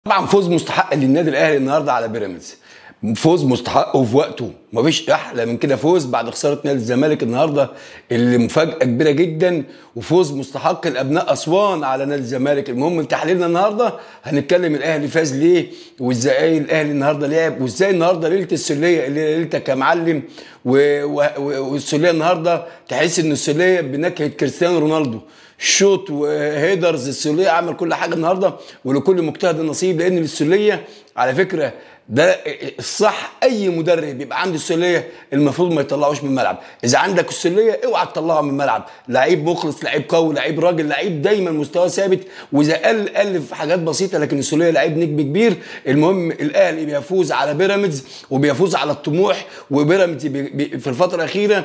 طبعا فوز مستحق للنادي الاهلي النهارده على بيراميدز. فوز مستحق وفي وقته، مفيش احلى من كده فوز بعد خساره نادي الزمالك النهارده اللي مفاجاه كبيره جدا، وفوز مستحق لابناء اسوان على نادي الزمالك. المهم تحليلنا النهارده هنتكلم الاهلي فاز ليه، وازاي الاهلي النهارده لعب، وازاي النهارده ليله السليه اللي ليلتك يا معلم. والسليه النهارده تحس ان السليه بنكهه كريستيانو رونالدو، شوت وهيدرز. السليه عمل كل حاجه النهارده، ولكل مجتهد نصيب، لان السليه على فكره ده الصح. اي مدرب يبقى عنده السليه المفروض ما يطلعوش من الملعب. اذا عندك السليه اوعى تطلعه من الملعب. لعيب مخلص، لعيب قوي، لعيب راجل، لعيب دايما مستواه ثابت، واذا قل في حاجات بسيطه، لكن السليه لعيب نجم كبير. المهم الاهلي بيفوز على بيراميدز وبيفوز على الطموح، وبيراميدز في الفتره الاخيره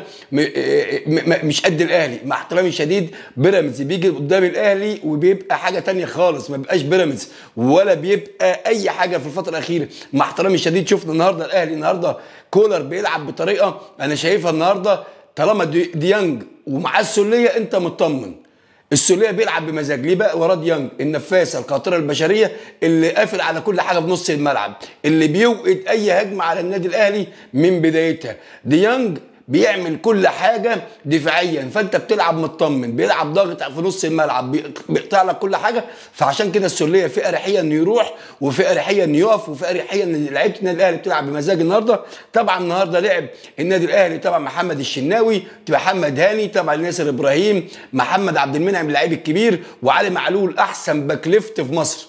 مش قد الاهلي، مع احترامي الشديد. بيراميدز بيجي قدام الاهلي وبيبقى حاجه ثانيه خالص، ما بيبقاش بيراميدز ولا بيبقى اي حاجه في الفتره الاخيره. مع احترامي الشديد شفنا النهارده الاهلي النهارده كولر بيلعب بطريقه انا شايفها النهارده، طالما ديانج ومعاه السليه انت مطمن. السليه بيلعب بمزاج، ليه بقى؟ وراه ديانج النفاسه القاطره البشريه اللي قافل على كل حاجه في نص الملعب، اللي بيوقد اي هجمه على النادي الاهلي من بدايتها. ديانج بيعمل كل حاجه دفاعيا، فانت بتلعب مطمن، بيلعب ضاغط في نص الملعب، بيقطع لك كل حاجه. فعشان كده السليه في اريحيه انه يروح، وفي اريحيه انه يقف، وفي اريحيه ان لعيبه النادي الاهلي بتلعب بمزاج النهارده. طبعا النهارده لعب النادي الاهلي طبعا محمد الشناوي، محمد هاني، طبعا ياسر ابراهيم، محمد عبد المنعم اللعيب الكبير، وعلي معلول احسن باك ليفت في مصر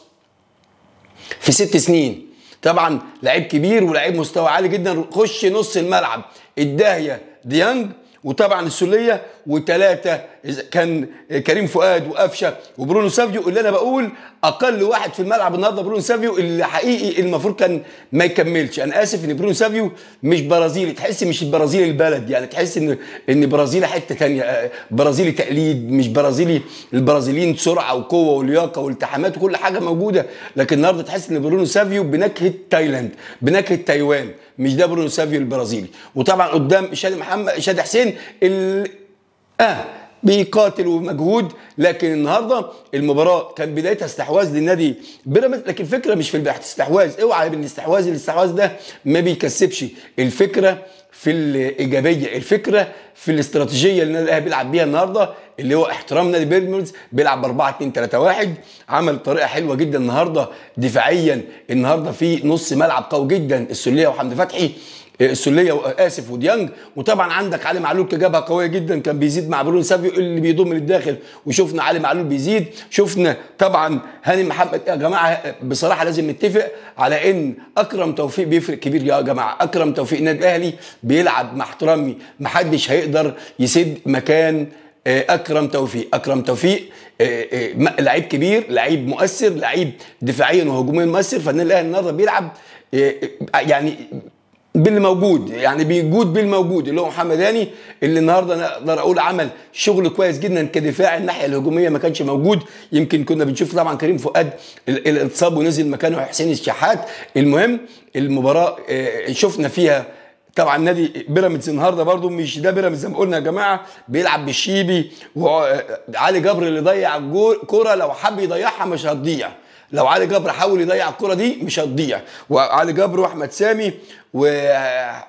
في 6 سنين. طبعا لعيب كبير ولاعيب مستوى عالي جدا. خش نص الملعب الداهيه ديانج، وطبعا السليه، وثلاثه كان كريم فؤاد وقفشه وبرونو سافيو. اللي انا بقول اقل واحد في الملعب النهارده برونو سافيو، اللي حقيقي المفروض كان ما يكملش. انا اسف ان برونو سافيو مش برازيلي، تحس مش البرازيلي البلد، يعني تحس ان برازيلي حته ثانيه، برازيلي تقليد، مش برازيلي. البرازيليين سرعه وقوه ولياقه والتحامات وكل حاجه موجوده، لكن النهارده تحس ان برونو سافيو بنكهه تايلاند، بنكهه تايوان، مش ده برونو سافيو البرازيلي. وطبعا قدام شادي حسين بيقاتل ومجهود. لكن النهارده المباراه كان بدايتها استحواذ للنادي بيراميدز، لكن الفكره مش في الاستحواذ. اوعى الاستحواذ ده ما بيكسبش. الفكره في الايجابيه، الفكره في الاستراتيجيه اللي النادي الاهلي بيلعب بيها النهارده، اللي هو احترام نادي بيراميدز. بيلعب ب 4-2-3-1، عمل طريقه حلوه جدا النهارده دفاعيا. النهارده في نص ملعب قوي جدا، السليه وحمدي فتحي، السليه اسف وديانج. وطبعا عندك علي معلول كجبهه قويه جدا، كان بيزيد مع برونو سافيو اللي بيضم للداخل، وشفنا علي معلول بيزيد. شفنا طبعا هاني محمد. يا جماعه بصراحه لازم نتفق على ان اكرم توفيق بيفرق كبير يا جماعه. اكرم توفيق النادي الاهلي بيلعب مع احترامي، محدش هيقدر يسد مكان اكرم توفيق. اكرم توفيق لعيب كبير، لعيب مؤثر، لعيب دفاعيا وهجوميا مؤثر. فالنادي الاهلي النهارده بيلعب يعني باللي موجود، يعني بيجود بالموجود، اللي هو محمد هاني، اللي النهارده انا اقدر اقول عمل شغل كويس جدا كدفاع. الناحيه الهجوميه ما كانش موجود، يمكن كنا بنشوف طبعا كريم فؤاد الاتصاب ونزل مكانه حسين الشحات. المهم المباراه شفنا فيها طبعا نادي بيراميدز النهارده برده مش ده بيراميدز زي ما قلنا يا جماعه، بيلعب بالشيبي وعلي جبر اللي ضيع كوره، لو حب يضيعها مش هتضيع. لو علي جبر حاول يضيع الكره دي مش هتضيع. وعلي جبر واحمد سامي ومحمد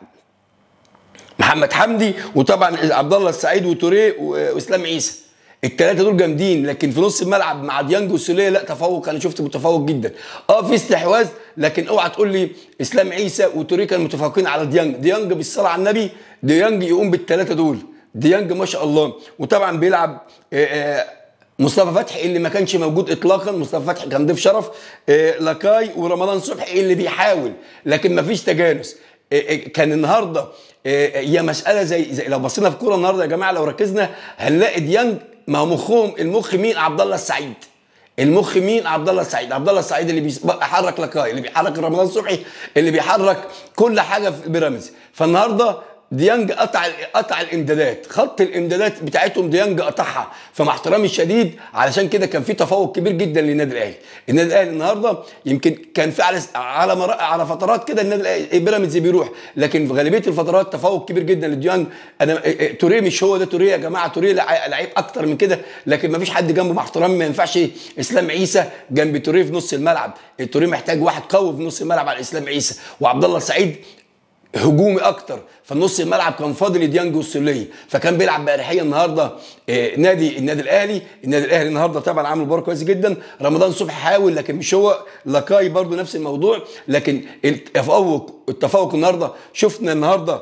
حمدي، وطبعا عبد الله السعيد وتوريه واسلام عيسى، الثلاثه دول جامدين. لكن في نص الملعب مع ديانج والسوليه لا تفوق، انا شفت متفوق جدا. في استحواذ، لكن اوعى تقول لي اسلام عيسى وتوريه كانوا متفوقين على ديانج. ديانج بالصلاه على النبي، ديانج يقوم بالثلاثه دول، ديانج ما شاء الله. وطبعا بيلعب مصطفى فتحي اللي ما كانش موجود اطلاقا. مصطفى فتحي كان ضيف شرف. لاكاي ورمضان صبحي اللي بيحاول، لكن ما فيش تجانس. كان النهارده هي مساله زي لو بصينا في كوره النهارده يا جماعه، لو ركزنا هنلاقي ديانج، ما هو مخهم المخ مين؟ عبد الله السعيد. المخ مين؟ عبد الله السعيد. عبد الله السعيد اللي بيحرك لاكاي، اللي بيحرك رمضان صبحي، اللي بيحرك كل حاجه في بيراميدز. فالنهارده ديانج قطع الامدادات، خط الامدادات بتاعتهم ديانج قطعها، فمع احترامي الشديد علشان كده كان في تفوق كبير جدا للنادي الاهلي. النادي الاهلي النهارده يمكن كان في على فترات كده النادي الاهلي بيراميدز بيروح، لكن في غالبيه الفترات تفوق كبير جدا لديانج. انا توريه مش هو ده توريه يا جماعه، توريه لعيب اكتر من كده، لكن ما فيش حد جنبه مع احترامي. ما ينفعش اسلام عيسى جنب توريه في نص الملعب، توريه محتاج واحد قوي في نص الملعب على اسلام عيسى، وعبد الله السعيد هجومي اكتر، فالنص الملعب كان فاضل لديانج والسوليه، فكان بيلعب باريحيه النهارده. النادي الاهلي النهارده طبعا عامل مباراه كويس جدا. رمضان صبحي حاول لكن مش هو، لاكاي برضو نفس الموضوع، لكن التفوق النهارده شفنا النهارده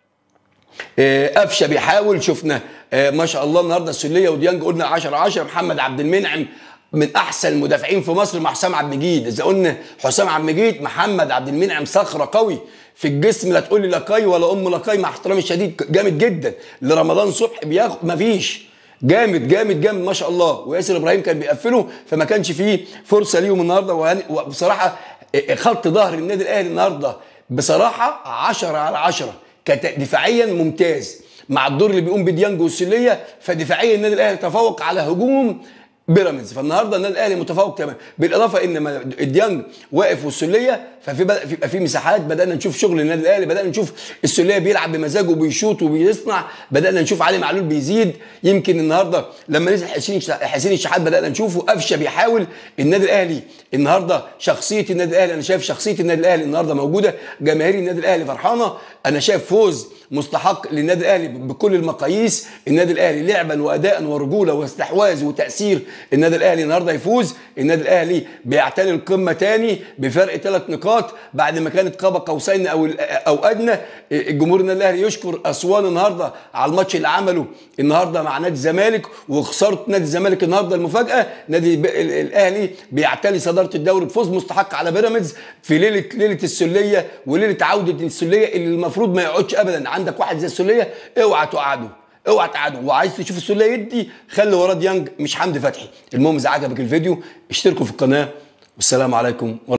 قفشه بيحاول، شفنا ما شاء الله النهارده السوليه وديانج قلنا 10-10. محمد عبد المنعم من احسن المدافعين في مصر مع حسام عبد المجيد. اذا قلنا حسام عبد المجيد، محمد عبد المنعم صخره قوي في الجسم، لا تقول لي لاكاي ولا لاكاي، مع احترامي الشديد جامد جدا. لرمضان صبحي بياخد مفيش، جامد جامد جامد ما شاء الله. وياسر ابراهيم كان بيقفله، فما كانش فيه فرصه ليهم النهارده. وبصراحه خط ظهر النادي الاهلي النهارده بصراحه 10/10، دفاعيا ممتاز مع الدور اللي بيقوم بديانج والسوليه. فدفاعيا النادي الاهلي تفوق على هجوم بيراميدز، فالنهارده النادي الاهلي متفوق تمام. بالاضافه ان ديانج واقف والسوليه، فبيبقى في مساحات. بدانا نشوف شغل النادي الاهلي، بدانا نشوف السوليه بيلعب بمزاجه وبيشوط وبيصنع، بدانا نشوف علي معلول بيزيد. يمكن النهارده لما نزل حسين الشحات بدانا نشوفه، قفشه بيحاول. النادي الاهلي النهارده شخصيه النادي الاهلي، انا شايف شخصيه النادي الاهلي النهارده موجوده، جماهير النادي الاهلي فرحانه. انا شايف فوز مستحق للنادي الاهلي بكل المقاييس. النادي الاهلي لعبا واداء ورجوله واستحواذ وتاثير، النادي الاهلي النهارده يفوز. النادي الاهلي بيعتلي القمه تاني بفرق 3 نقاط بعد ما كانت قاب قوسين او ادنى. الجمهور النادي الاهلي يشكر اسوان النهارده على الماتش اللي عمله النهارده مع نادي الزمالك، وخساره نادي الزمالك النهارده المفاجاه. نادي الاهلي بيعتلي صداره الدوري بفوز مستحق على بيراميدز في ليله السوليه وليله عوده السوليه اللي المفروض ما يقعدش ابدا. عندك واحد زي السوليه اوعى تقعده، اوعى تقعده، وعايز تشوف السوليه يدي خلي وراه ديانج مش حمدي فتحي. المهم اذا عجبك الفيديو اشتركوا في القناه، والسلام عليكم.